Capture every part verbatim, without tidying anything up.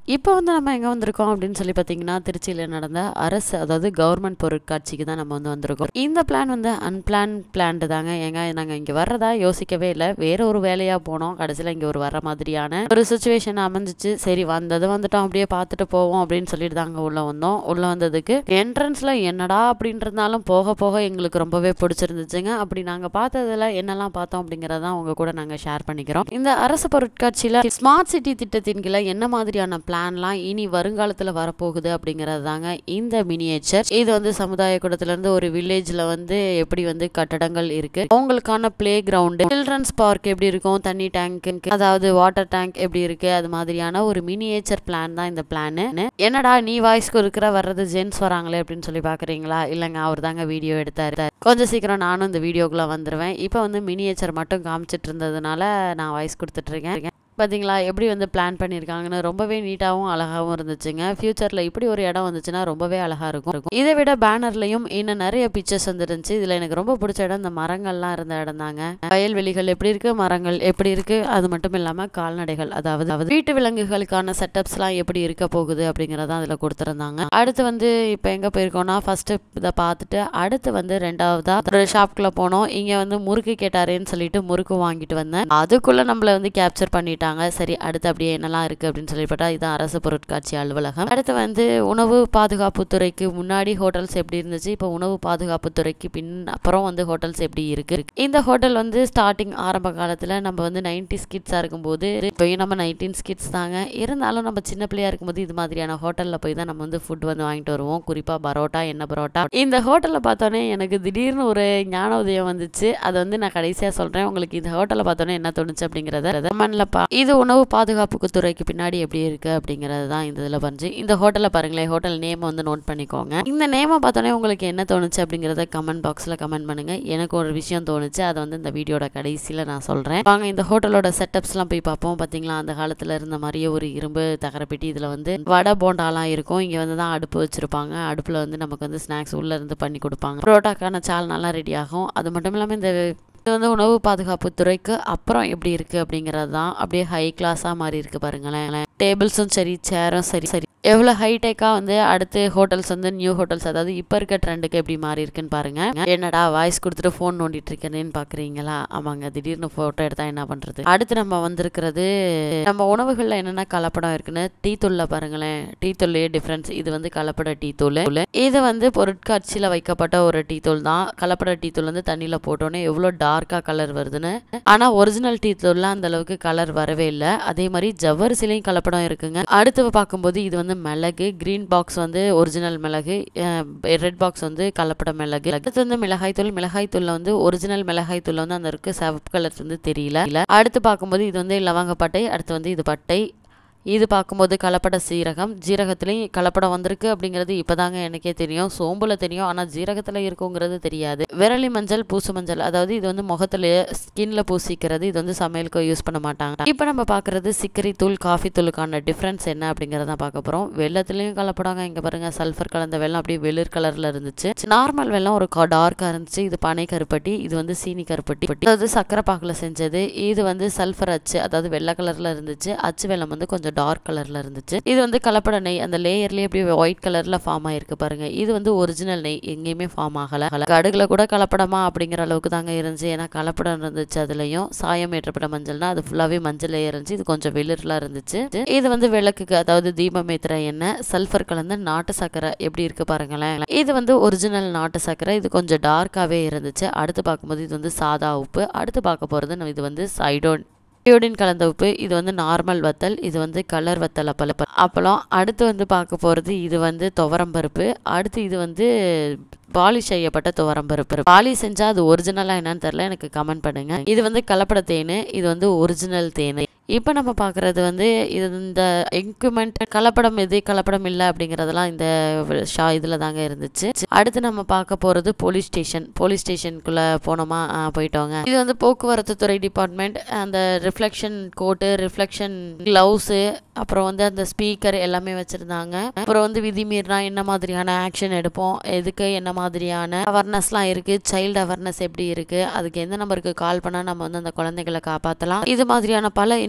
இப்போ வந்து நம்ம எங்கே வந்திருக்கோம் அப்படின்னு சொல்லி பார்த்தீங்கன்னா, திருச்சியில் நடந்த அரசு அதாவது கவர்மெண்ட் பொருட்காட்சிக்கு தான் நம்ம வந்து வந்திருக்கோம். இந்த பிளான் வந்து அன்பிளான் பிளான்டு தாங்க. ஏங்க நாங்கள் இங்கே வர்றதா யோசிக்கவே இல்லை, வேற ஒரு வேலையாக போனோம். கடைசியில் இங்கே ஒரு வர மாதிரியான ஒரு சுச்சுவேஷன் அமைஞ்சிச்சு. சரி வந்தது வந்துட்டோம், அப்படியே பார்த்துட்டு போவோம் அப்படின்னு சொல்லிட்டு தாங்க உள்ளே வந்தோம். உள்ளே வந்ததுக்கு என்ட்ரன்ஸில் என்னடா அப்படின்றதுனாலும் போக போக எங்களுக்கு ரொம்பவே பிடிச்சிருந்துச்சுங்க. அப்படி நாங்கள் பார்த்ததில் என்னெல்லாம் பார்த்தோம் அப்படிங்கிறதான் உங்க கூட நாங்கள் ஷேர் பண்ணிக்கிறோம். இந்த அரசு பொருட்காட்சியில் ஸ்மார்ட் சிட்டி திட்டத்தின் கீழே என்ன மாதிரியான பிளான்லாம் இனி வருங்காலத்தில் வரப்போகுது அப்படிங்கிறது தாங்க இந்த மினியேச்சர். இது வந்து சமுதாய கூடத்துலேருந்து ஒரு வில்லேஜில் வந்து எப்படி வந்து கட்டடங்கள் இருக்கு, அவங்களுக்கான பிளே கிரவுண்டு, சில்ட்ரன்ஸ் பார்க் எப்படி இருக்கும், தண்ணி டேங்க் அதாவது வாட்டர் டேங்க் எப்படி இருக்கு, அது மாதிரியான ஒரு மினியேச்சர் பிளான் தான் இந்த பிளான். என்னடா நீ வாய்ஸ் கொடுக்குற வர்றது ஜென்ஸ் வராங்களே அப்படின்னு சொல்லி பார்க்குறீங்களா? இல்லைங்க, அவர் தாங்க வீடியோ எடுத்தாரு. கொஞ்சம் சீக்கிரம் நானும் இந்த வீடியோக்குள்ளே வந்துடுவேன். இப்போ வந்து மினியேச்சர் மட்டும் காமிச்சிட்டு இருந்ததுனால நான் வாய்ஸ் கொடுத்துட்ருக்கேன். பார்த்தீங்களா எப்படி வந்து பிளான் பண்ணியிருக்காங்கன்னு? ரொம்பவே நீட்டாகவும் அழகாகவும் இருந்துச்சுங்க. ஃபியூச்சரில் இப்படி ஒரு இடம் வந்துச்சுன்னா ரொம்பவே அழகாக இருக்கும். இதை விட பேனர்லையும் இன்னும் நிறைய பிக்சர்ஸ் வந்துருந்துச்சு. இதில் எனக்கு ரொம்ப பிடிச்ச இடம் இந்த மரங்கள்லாம் இருந்த இடம் தாங்க. வயல்வெளிகள் எப்படி இருக்கு, மரங்கள் எப்படி இருக்கு, அது மட்டும் இல்லாமல் கால்நடைகள் அதாவது வீட்டு விலங்குகளுக்கான செட்டப்ஸ்லாம் எப்படி இருக்க போகுது அப்படிங்கிறத அதில் கொடுத்துருந்தாங்க. அடுத்து வந்து இப்போ எங்கே போயிருக்கோம்னா, ஃபர்ஸ்ட் இதை பார்த்துட்டு அடுத்து வந்து ரெண்டாவதா ஒரு ஷாப்குள்ளே போனோம். இங்கே வந்து முறுக்கு கேட்டாரேன்னு சொல்லிட்டு முறுக்கு வாங்கிட்டு வந்தேன். அதுக்குள்ளே நம்மளை வந்து கேப்சர் பண்ணிட்டாங்க. சரி அடுத்து அப்படியே என்னெல்லாம் இருக்கு அப்படின்னு சொல்லி பார்த்தா இதுதான் அரசு பொருட்காட்சி அலுவலகம். அடுத்து வந்து உணவு பாதுகாப்பு துறைக்கு முன்னாடி ஹோட்டல்ஸ் எப்படி இருந்துச்சு, இப்போ உணவு பாதுகாப்பு துறைக்கு பின் அப்புறம் வந்து ஹோட்டல்ஸ் எப்படி இருக்கு. இந்த ஹோட்டல் வந்து ஸ்டார்டிங் ஆரம்ப காலத்தில் நம்ம வந்து நைன்டி ஸ்கிட்ஸாக இருக்கும்போது, இப்போயும் நம்ம நைன்டீன் ஸ்கிட்ஸ் தாங்க, இருந்தாலும் நம்ம சின்ன பிள்ளையா இருக்கும்போது இது மாதிரியான ஹோட்டலில் போய் தான் நம்ம வந்து ஃபுட் வந்து வாங்கிட்டு வருவோம். குறிப்பாக பரோட்டா, எண்ணெய் பரோட்டா. இந்த ஹோட்டலில் பார்த்தோன்னே எனக்கு திடீர்னு ஒரு ஞான உதயம் வந்துச்சு. அதை வந்து நான் கடைசியாக சொல்கிறேன். உங்களுக்கு இந்த ஹோட்டலில் பார்த்தோன்னே என்ன தோணுச்சு அப்படிங்கிறத கமெண்ட்ல பா. இது உணவு பாதுகாப்புக்கு துறைக்கு பின்னாடி எப்படி இருக்கு அப்படிங்கிறது தான் இந்த இதில் பறிஞ்சு. இந்த ஹோட்டலில் பாருங்களேன், ஹோட்டல் நேம் வந்து நோட் பண்ணிக்கோங்க. இந்த நேமை பார்த்தோன்னே உங்களுக்கு என்ன தோணுச்சு அப்படிங்கிறத கமெண்ட் பாக்ஸில் கமெண்ட் பண்ணுங்க. எனக்கு ஒரு விஷயம் தோணுச்சு, அதை வந்து இந்த வீடியோட கடைசியில் நான் சொல்கிறேன். வாங்க இந்த ஹோட்டலோட செட்டப்ஸ்லாம் போய் பார்ப்போம். பார்த்தீங்களா அந்த காலத்தில் இருந்த மாதிரியே ஒரு இரும்பு தகரப்பெட்டி. இதில் வந்து வடை போண்டாலாம் இருக்கும். இங்கே வந்து தான் அடுப்பு வச்சுருப்பாங்க. அடுப்பில் வந்து நமக்கு வந்து ஸ்நாக்ஸ் உள்ளே இருந்து பண்ணி கொடுப்பாங்க. புரோட்டாக்கான சால் நல்லா ரெடி ஆகும். அது மட்டும் இல்லாமல் இந்த இது வந்து உணவு பாதுகாப்பு துறைக்கு அப்புறம் எப்படி இருக்குது அப்படிங்கிறது தான். அப்படியே ஹை கிளாஸாக மாதிரி இருக்குது பாருங்களேன். டேபிள்ஸும் சரி, சேரும் சரி சரி எவ்வளோ ஹைடெக்காக வந்து அடுத்து ஹோட்டல்ஸ் வந்து நியூ ஹோட்டல்ஸ் அதாவது இப்போ இருக்க ட்ரெண்டுக்கு எப்படி மாறி இருக்குன்னு பாருங்க. என்னடா வாய்ஸ் கொடுத்துட்டு ஃபோன் நோண்டிட்டு இருக்கேன்னு பார்க்குறீங்களா? ஆமாங்க, திடீர்னு ஃபோட்டோ எடுத்தால் என்ன பண்ணுறது. அடுத்து நம்ம வந்திருக்கிறது நம்ம உணவுகளில் என்னென்ன கலப்படம் இருக்குன்னு டீ தூளில் பாருங்களேன். டீ தூள்லே டிஃப்ரென்ஸ். இது வந்து கலப்பட டீ தூள். இது வந்து பொருட்காட்சியில் வைக்கப்பட்ட ஒரு டீ தூள் தான். கலப்பட டீ தூள் வந்து தண்ணியில் போட்டோன்னே எவ்வளோ டார்க்காக கலர் வருதுன்னு. ஆனால் ஒரிஜினல் டீ தூள்லாம் அந்த அளவுக்கு கலர் வரவே இல்லை. அதே மாதிரி ஜவ்வரிசிலையும் கலப்படம் இருக்குங்க. அடுத்து பார்க்கும்போது இது வந்து மிளகு. கிரீன் பாக்ஸ் வந்து ஒரிஜினல் மிளகு, ரெட் பாக்ஸ் வந்து கலப்பட மிளகு. அடுத்து வந்து மிளகாய் தூள். மிளகாய் தூள்ல வந்து ஒரிஜினல் மிளகாய் தூள் வந்து அந்த இருக்கு, சிவப்பு கலர் வந்து தெரியல. அடுத்து பார்க்கும்போது இது வந்து லவங்கப்பட்டை. அடுத்து வந்து இது பட்டை. இது பார்க்கும்போது கலப்பட சீரகம். ஜீரகத்துலேயும் கலப்படம் வந்திருக்கு அப்படிங்கிறது இப்போதாங்க எனக்கே தெரியும். சோம்புல தெரியும், ஆனால் ஜீரகத்தில் இருக்குங்கிறது தெரியாது. விரலி மஞ்சள், பூசு மஞ்சள், அதாவது இது வந்து முகத்துல ஸ்கின்ல பூசிக்கிறது. இது வந்து சமையலுக்கு யூஸ் பண்ண மாட்டாங்க. இப்போ நம்ம பார்க்குறது சிக்கரி தூள், காஃபி தூளுக்கான டிஃப்ரென்ஸ் என்ன அப்படிங்கிறத பார்க்க போகிறோம். வெள்ளத்துலேயும் கலப்படாங்க. இங்கே பாருங்க, சல்ஃபர் கலந்த வெள்ளம் அப்படியே வெளிர் கலரில் இருந்துச்சு. நார்மல் வெள்ளம் ஒரு டார்க்காக இருந்துச்சு. இது பனை கருப்பட்டி. இது வந்து சீனி கருப்பட்டி, அதாவது சக்கரை பாக்கில் செஞ்சது. இது வந்து சல்ஃபர் அச்சு, அதாவது வெள்ளை கலரில் இருந்துச்சு. அச்சு வெள்ளம் வந்து கொஞ்சம் டார்க் கலர்ல இருந்துச்சு. இது வந்து கலப்பட நெய். அந்த லேயர்லயே அப்படியே ஒயிட் கலர்ல ஃபார்ம் ஆயிருக்கு பாருங்க. இது வந்து ஒரிஜினல் நெய், எங்கேயுமே ஃபார்ம் ஆகல. கடுகுல கூட கலப்படமா அப்படிங்கிற அளவுக்கு தாங்க இருந்துச்சு. ஏன்னா கலப்படம் இருந்துச்சு. அதுலயும் சாயம் ஏற்றப்பட்ட மஞ்சள்னா அது ஃபுல்லாவே மஞ்சள் இருந்துச்சு. இது கொஞ்சம் வெளிர்லாம் இருந்துச்சு. இது வந்து விளக்குக்கு அதாவது தீபம் ஏத்துற எண்ணெய். சல்ஃபர் கலந்த நாட்டு சக்கரை எப்படி இருக்கு பாருங்களேன். இது வந்து ஒரிஜினல் நாட்டு சக்கரை. இது கொஞ்சம் டார்க்காவே இருந்துச்சு. அடுத்து பார்க்கும்போது இது வந்து சாதா உப்பு. அடுத்து பார்க்க போறது இது வந்து சைடோன் அயோடின் கலந்த உப்பு. இது வந்து நார்மல் வத்தல். இது வந்து கலர் வத்தல் அப்பள அப்பளம். அடுத்து வந்து பார்க்க போகிறது இது வந்து துவரம்பருப்பு. அடுத்து இது வந்து பாலிஷ் செய்யப்பட்ட துவரம்பருப்பு. பாலிஷ் செஞ்சால் அது ஒரிஜினலாக என்னன்னு தெரில, எனக்கு கமெண்ட் பண்ணுங்க. இது வந்து கலப்பட தேன். இது வந்து ஒரிஜினல் தேன். இப்போ நம்ம பார்க்குறது வந்து இது இந்த எக்யூப்மெண்ட் கலப்படம் எது கலப்படம் இல்லை அப்படிங்கிறதெல்லாம் இந்த ஷா இதில் தாங்க இருந்துச்சு. அடுத்து நம்ம பார்க்க போகிறது போலீஸ் ஸ்டேஷன். போலீஸ் ஸ்டேஷனுக்குள்ளே போனோமா, போயிட்டோங்க. இது வந்து போக்குவரத்து துறை டிபார்ட்மெண்ட். அந்த ரிஃப்ளெக்ஷன் கோட்டு, ரிஃப்ளெக்ஷன் க்ளவுஸு, அப்புறம் வந்து அந்த ஸ்பீக்கர் எல்லாமே வச்சுருந்தாங்க. அப்புறம் வந்து விதிமீறினா என்ன மாதிரியான ஆக்ஷன் எடுப்போம், எதுக்கு என்ன மாதிரியான அவேர்னஸ்லாம் இருக்குது, சைல்டு அவேர்னஸ் எப்படி இருக்குது, அதுக்கு எந்த நம்பருக்கு கால் பண்ணால் நம்ம வந்து அந்த குழந்தைகளை காப்பாற்றலாம், இது மாதிரியான பல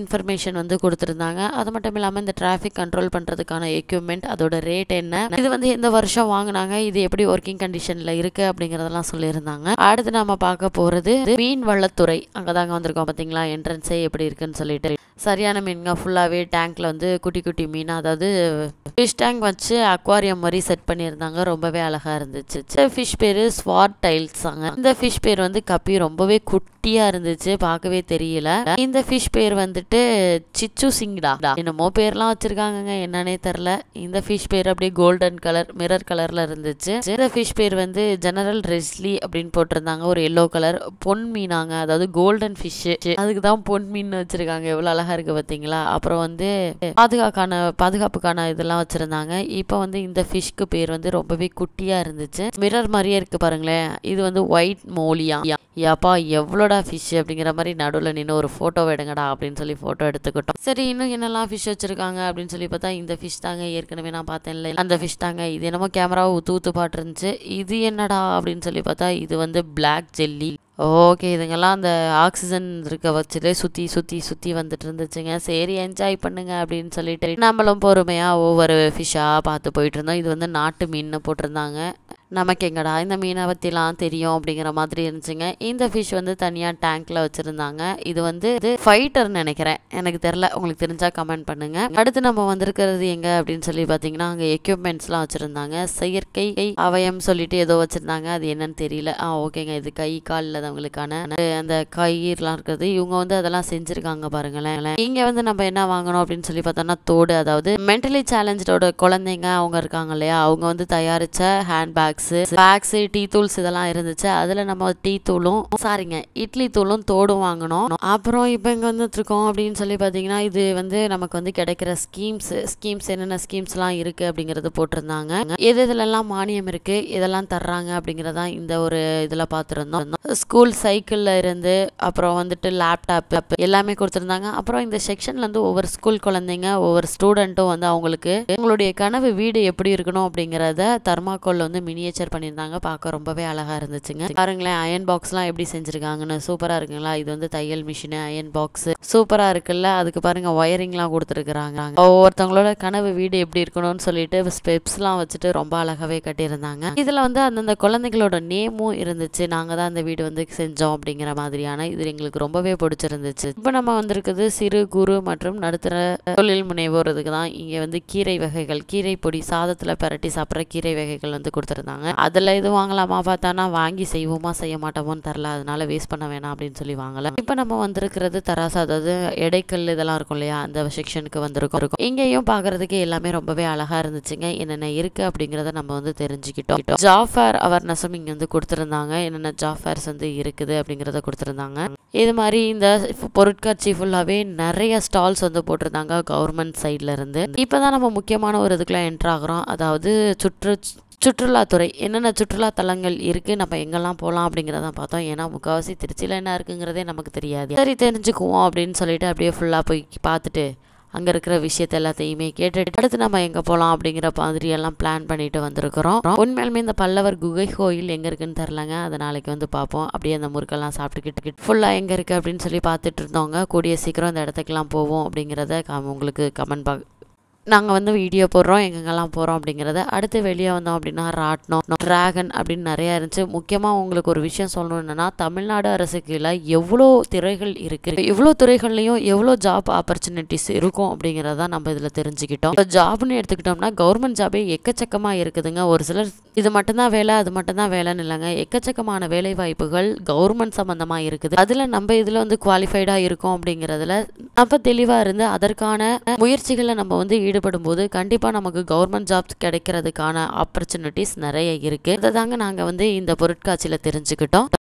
இன்ஃபர்மேஷன் வந்து கொடுத்துருந்தாங்க. அது மட்டும் இல்லாமல் இந்த டிராஃபிக் கண்ட்ரோல் பண்ணுறதுக்கான எக்யூப்மெண்ட், அதோட ரேட் என்ன, இது வந்து எந்த வருஷம் வாங்கினாங்க, இது எப்படி ஒர்க்கிங் கண்டிஷனில் இருக்குது அப்படிங்கிறதெல்லாம் சொல்லியிருந்தாங்க. அடுத்து நம்ம பார்க்க போகிறது மீன் வளத்துறை. அங்கே தாங்க வந்திருக்கோம். பார்த்தீங்களா என்ட்ரன்ஸே எப்படி இருக்குன்னு சொல்லிட்டு. சரியான மீனுங்க. ஃபுல்லாகவே டேங்க்கில் வந்து குட்டி குட்டி மீன், அதாவது ஃபிஷ் டேங்க் வச்சு அக்வாரியம் மாதிரி செட் பண்ணியிருந்தாங்க. ரொம்பவே அழகாக இருந்துச்சு. இந்த ஃபிஷ் பேர் ஸ்வாட் டைல்ஸாங்க. இந்த ஃபிஷ் பேர் வந்து கப்பி ரொம்பவே குட்டியாக இருந்துச்சு, பார்க்கவே தெரியல. இந்த ஃபிஷ் பேர் வந்துட்டு சிச்சு சிங்டா என்னமோ பேர்லாம் வச்சுருக்காங்கங்க, என்னன்னே தெரில. இந்த ஃபிஷ் பேர் அப்படியே கோல்டன் கலர் மிரர் கலரில் இருந்துச்சு. இந்த ஃபிஷ் பேர் வந்து ஜெனரல் ரெஸ்லி அப்படின்னு போட்டிருந்தாங்க. ஒரு எல்லோ கலர் பொன் மீனாங்க, அதாவது கோல்டன் ஃபிஷ். அதுக்கு தான் பொன் மீன் வச்சுருக்காங்க. எவ்வளோ அழகாக இருக்கு பார்த்தீங்களா. அப்புறம் வந்து பாதுகாக்கான பாதுகாப்புக்கான இதெல்லாம் வச்சுருந்தாங்க. இப்போ வந்து இந்த ஃபிஷ்க்கு பேர் வந்து ரொம்பவே குட்டியாக இருந்துச்சு. மிரர் மாதிரியே இருக்குது பாருங்களேன். இது வந்து ஒயிட் மோலியா. யாப்பா எவ்வளோடா ஃபிஷ் அப்படிங்கிற மாதிரி நடுவில் நின்று ஒரு ஃபோட்டோ எடுங்கடா அப்படின்னு சொல்லி ஃபோட்டோ எடுத்துக்கிட்டோம். சரி, இன்னும் என்னெல்லாம் ஃபிஷ் வச்சுருக்காங்க அப்படின்னு சொல்லி பார்த்தா இந்த ஃபிஷ் தாங்க ஏற்கனவே நான் பார்த்தேன்ல, அந்த ஃபிஷ் தாங்க. இது என்னமோ கேமராவை ஊற்று ஊற்று பாட்டு இருந்துச்சு. இது என்னடா அப்படின்னு சொல்லி பார்த்தா இது வந்து பிளாக் ஜெல்லி. ஓகே, இதுங்கெல்லாம் அந்த ஆக்சிஜன் இருக்க வச்சுட்டு சுற்றி சுற்றி சுற்றி வந்துட்டு இருந்துச்சுங்க. சரி, என்ஜாய் பண்ணுங்க அப்படின்னு சொல்லிட்டு நம்மளும் பொறுமையாக ஒவ்வொரு ஃபிஷ்ஷாக பார்த்து போயிட்டு இருந்தோம். இது வந்து நாட்டு மீன் போட்டிருந்தாங்க. நமக்கு எங்கடா இந்த மீனை பற்றிலாம் தெரியும் அப்படிங்கிற மாதிரி இருந்துச்சுங்க. இந்த ஃபிஷ் வந்து தனியாக டேங்க்கில் வச்சுருந்தாங்க. இது வந்து இது ஃபைட்டர்னு நினைக்கிறேன், எனக்கு தெரில. உங்களுக்கு தெரிஞ்சால் கமெண்ட் பண்ணுங்கள். அடுத்து நம்ம வந்திருக்கிறது எங்கே அப்படின்னு சொல்லி பார்த்தீங்கன்னா அங்கே எக்யூப்மெண்ட்ஸ்லாம் வச்சுருந்தாங்க. செயற்கை அவயம் சொல்லிட்டு ஏதோ வச்சுருந்தாங்க, அது என்னன்னு தெரியல. ஆ ஓகேங்க, இது கை கால் இல்லாதவங்களுக்கான அந்த கயிறுலாம் இருக்கிறது. இவங்க வந்து அதெல்லாம் செஞ்சுருக்காங்க பாருங்களேன். இங்கே வந்து நம்ம என்ன வாங்கணும் அப்படின்னு சொல்லி பார்த்தோம்னா தோடு, அதாவது மென்டலி சேலஞ்சோட குழந்தைங்க அவங்க இருக்காங்க இல்லையா, அவங்க வந்து தயாரித்த ஹேண்ட் பேக் பேக்ஸ், டீ தூள்ஸ் இதெல்லாம் இருந்துச்சு. அதுல நம்ம டீ தூளும் சாரிங்க இட்லி தூளும் தோடும் வாங்கணும். அப்புறம் இப்போ இங்க வந்துட்டு இருக்கோம் அப்படின்னு சொல்லி பாத்தீங்கன்னா இது வந்து நமக்கு வந்து கிடைக்கிற ஸ்கீம்ஸ் ஸ்கீம்ஸ் என்னென்ன ஸ்கீம்ஸ்லாம் இருக்கு அப்படிங்கறது போட்டிருந்தாங்க. எது இதுலெல்லாம் மானியம் இருக்கு, இதெல்லாம் தர்றாங்க அப்படிங்கறதான் இந்த ஒரு இதுல பார்த்துருந்தோம். ஸ்கூல் சைக்கிள்ல இருந்து அப்புறம் வந்துட்டு லேப்டாப் எல்லாமே கொடுத்துருந்தாங்க. அப்புறம் இந்த செக்ஷன்ல இருந்து ஒவ்வொரு ஸ்கூல் குழந்தைங்க ஒவ்வொரு ஸ்டூடெண்ட்டும் வந்து அவங்களுக்கு உங்களுடைய கனவு வீடு எப்படி இருக்கணும் அப்படிங்கறத தர்மாக்கோல் வந்து மினி பண்ணியிருந்தாங்க. பார்க்க ரொம்பவே அழகா இருந்துச்சுங்க. பாருங்களேன், அயன் பாக்ஸ்லாம் எப்படி செஞ்சிருக்காங்கன்னு. சூப்பரா இருக்குங்களா. இது வந்து தையல் மிஷின் அயன் பாக்ஸ் சூப்பரா இருக்குல்ல. அதுக்கு பாருங்க ஒயரிங்லாம் கொடுத்துருக்காங்க. ஒவ்வொருத்தவங்களோட கனவு வீடு எப்படி இருக்கணும்னு சொல்லிட்டு ஸ்டெப்ஸ்லாம் வச்சுட்டு ரொம்ப அழகாவே கட்டியிருந்தாங்க. இதுல வந்து அந்தந்த குழந்தைகளோட நேமும் இருந்துச்சு. நாங்க தான் அந்த வீடு வந்து செஞ்சோம் அப்படிங்கிற மாதிரியான இது எங்களுக்கு ரொம்பவே பிடிச்சிருந்துச்சு. இப்போ நம்ம வந்திருக்குது சிறு குறு மற்றும் நடுத்தர தொழில் முனைவோருக்கு தான். இங்க வந்து கீரை வகைகள், கீரை பொடி, சாதத்துல பரட்டி சாப்பிட்ற கீரை வகைகள் வந்து கொடுத்துருந்தாங்க. அதில் இது வாங்கலாமா பார்த்தானா வாங்கி செய்வோமா செய்ய மாட்டோமோன்னு தெரில, அதனால வேஸ்ட் பண்ண வேணாம் அப்படின்னு சொல்லி வாங்கல. இப்போ நம்ம வந்திருக்கிறது தராசு, அதாவது எடைக்கல் இதெல்லாம் இருக்கும் இல்லையா, அந்த செக்ஷனுக்கு வந்திருக்கோம். இங்கேயும் பார்க்கறதுக்கு எல்லாமே ரொம்பவே அழகா இருந்துச்சுங்க. என்னென்ன இருக்கு அப்படிங்கிறத நம்ம வந்து தெரிஞ்சுக்கிட்டோம். ஜாப் ஃபேர் அவர்னஸும் இங்கே வந்து கொடுத்துருந்தாங்க. என்னென்ன ஜாப் ஃபேர்ஸ் வந்து இருக்குது அப்படிங்கிறத கொடுத்துருந்தாங்க. இது மாதிரி இந்த பொருட்காட்சி ஃபுல்லாகவே நிறைய ஸ்டால்ஸ் வந்து போட்டிருந்தாங்க கவர்மெண்ட் சைட்ல இருந்து. இப்போதான் நம்ம முக்கியமான ஒரு இதுக்குள்ள என்ட்ரு ஆகிறோம். அதாவது சுற்று சுற்றுலாத்துறை என்னென்ன சுற்றுலா தலங்கள் இருக்குது, நம்ம எங்கெல்லாம் போகலாம் அப்படிங்கிறத பார்த்தோம். ஏன்னா முக்கால்வாசி திருச்சியில் என்ன இருக்குங்கிறதே நமக்கு தெரியாது. சரி, தெரிஞ்சுக்குவோம் அப்படின்னு சொல்லிட்டு அப்படியே ஃபுல்லாக போய் பார்த்துட்டு அங்கே இருக்கிற விஷயத்த எல்லாத்தையுமே கேட்டுட்டு அடுத்து நம்ம எங்கே போகலாம் அப்படிங்கிற மாதிரி எல்லாம் பிளான் பண்ணிட்டு வந்திருக்கிறோம். உண்மையிலுமே இந்த பல்லவர் குகை கோயில் எங்கே இருக்குன்னு தெரிலங்க, அதை நாளைக்கு வந்து பார்ப்போம். அப்படியே அந்த முறுக்கெல்லாம் சாப்பிட்டுக்கிட்டு ஃபுல்லாக எங்கே இருக்குது அப்படின்னு சொல்லி பார்த்துட்டு இருந்தோங்க. கூடிய சீக்கிரம் இந்த இடத்துக்கெல்லாம் போவோம் அப்படிங்கிறத உங்களுக்கு கமெண்ட் பாக் நாங்கள் வந்து வீடியோ போடுறோம் எங்கெங்கெல்லாம் போகிறோம் அப்படிங்கிறத. அடுத்து வெளியே வந்தோம் அப்படின்னா ராட்னம், ட்ராகன் அப்படின்னு நிறையா இருந்துச்சு. முக்கியமாக உங்களுக்கு ஒரு விஷயம் சொல்லணும், என்னென்னா தமிழ்நாடு அரசு கீழே எவ்வளோ துறைகள் இருக்குது, எவ்வளோ துறைகள்லையும் எவ்வளோ ஜாப் ஆப்பர்ச்சுனிட்டிஸ் இருக்கும் அப்படிங்கிறத நம்ம இதில் தெரிஞ்சுக்கிட்டோம். இப்போ ஜாப்னு எடுத்துக்கிட்டோம்னா கவர்மெண்ட் ஜாபே எக்கச்சக்கமாக இருக்குதுங்க. ஒரு சிலர் இது மட்டும்தான் வேலை அது மட்டும்தான் வேலைன்னு இல்லைங்க, எக்கச்சக்கமான வேலை வாய்ப்புகள் கவர்மெண்ட் சம்மந்தமாக இருக்குது. அதில் நம்ம இதில் வந்து குவாலிஃபைடாக இருக்கோம் அப்படிங்கிறதுல நம்ம தெளிவாக இருந்து அதற்கான முயற்சிகளை நம்ம வந்து ஈடுபடும் போது கண்டிப்பாக நமக்கு கவர்மெண்ட் ஜாப்ஸ் கிடைக்கிறதுக்கான ஆப்பர்ச்சுனிட்டிஸ் நிறைய இருக்குது. அதை தாங்க நாங்கள் வந்து இந்த பொருட்காட்சியில் தெரிஞ்சுக்கிட்டோம்.